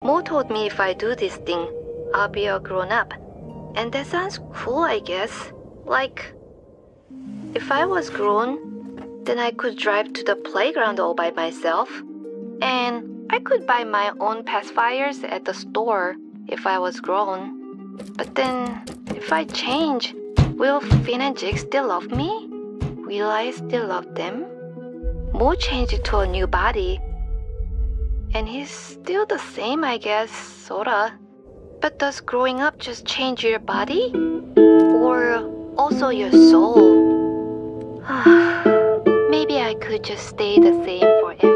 Mo told me if I do this thing, I'll be a grown-up. And that sounds cool, I guess. Like, if I was grown, then I could drive to the playground all by myself. And I could buy my own pacifiers at the store if I was grown. But then, if I change, will Finn and Jake still love me? Will I still love them? Mo changed to a new body. And he's still the same, I guess, sorta. But does growing up just change your body? Or also your soul? Maybe I could just stay the same forever.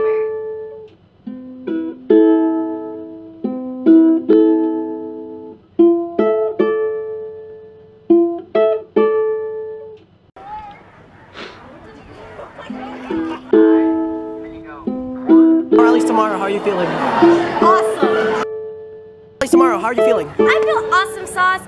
Or at least tomorrow, how are you feeling? Awesome! At least tomorrow, how are you feeling? I feel awesome, Sauce!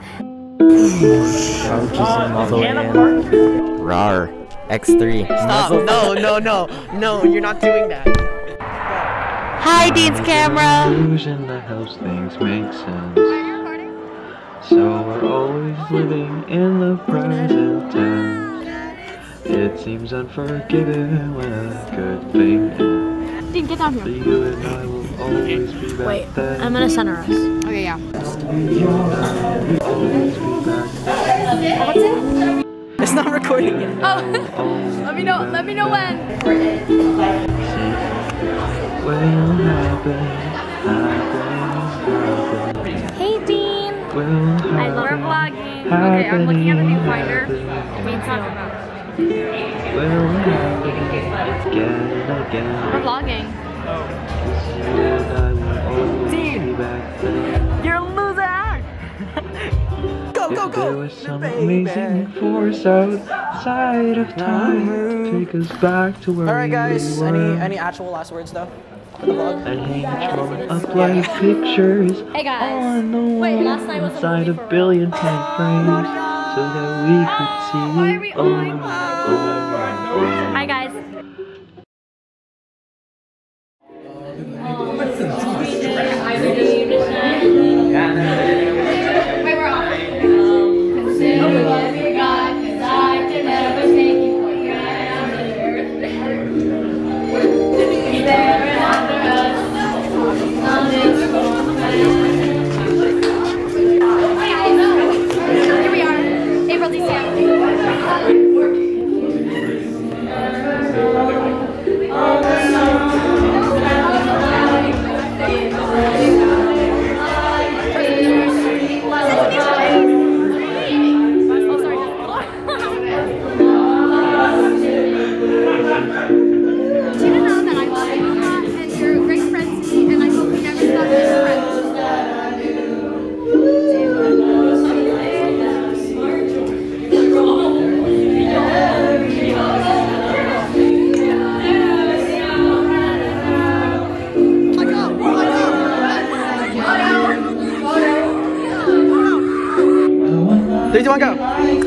Rar. X3. Stop. No, you're not doing that. Hi, Dean's camera! Illusion that helps things make sense. So we're always living in the present tense. It seems unforgiving when a good thing ends. Dean, get down here. You and I will always be back. Wait, then. I'm gonna center us. Okay, yeah. You and I will always be back then. What's it? It's not recording yet. Oh, let me know when. Will happen. Hey, Dean. I love vlogging. Okay, I'm looking at the viewfinder. It means talking about. Will happen again and again. We're vlogging. You and I will always be back then. You're a loser! If there was some amazing force outside of time, take us back to where Alright guys, we were. any actual last words though? For the vlog? And hang drawn up like pictures Hey guys. on the wall last night was a inside movie a for real. billion tank frames, so that we could see Why are we- oh my oh. Hi guys. Here we are, April DCM. Three, two, one, go!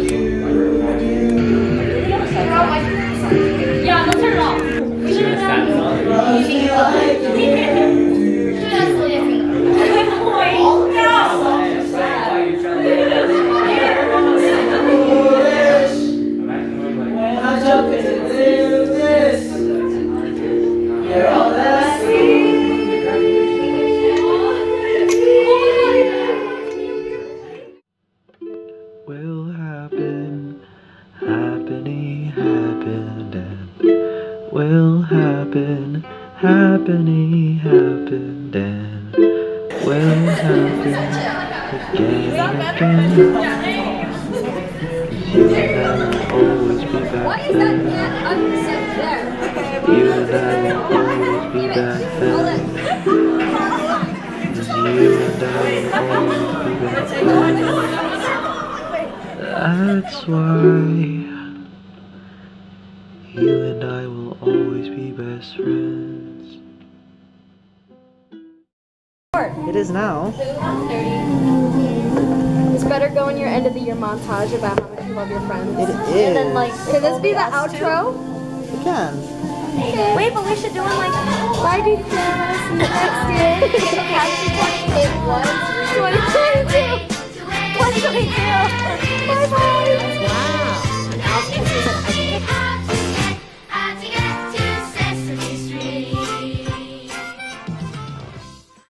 Yeah, let's turn it off. We should have Will happen, happening, happened, and will happen, happening, happened, and will happen again and again. 'Cause you and I will always be back then. You and I will always be back then. 'Cause you and I will always be back then. That's why you and I will always be best friends. It is now. It's better go in your end of the year montage about how much you love your friends. It And is. then like, can this be the outro? It can. Wait, but we should do it like, bye, DCM, see you next year. Happy 2020. 2022. 2022. Bye bye.